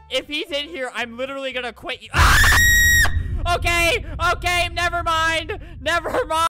If he's in here, I'm literally gonna quit you. Okay, never mind.